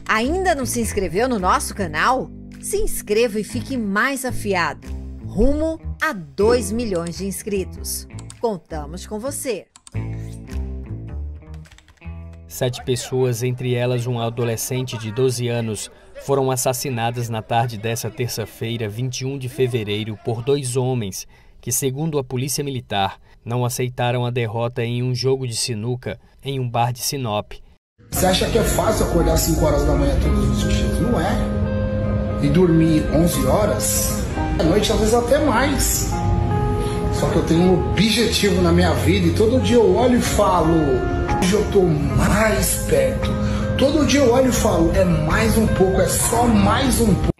Ainda não se inscreveu no nosso canal? Se inscreva e fique mais afiado. Rumo a 2 milhões de inscritos. Contamos com você. 7 pessoas, entre elas um adolescente de 12 anos, foram assassinadas na tarde dessa terça-feira, 21 de fevereiro, por 2 homens que, segundo a Polícia Militar, não aceitaram a derrota em um jogo de sinuca em um bar de Sinop. Você acha que é fácil acordar às 5 horas da manhã todos os dias? Não é. E dormir 11 horas, à noite às vezes até mais. Só que eu tenho um objetivo na minha vida e todo dia eu olho e falo, hoje eu tô mais perto. Todo dia eu olho e falo, é mais um pouco, é só mais um pouco.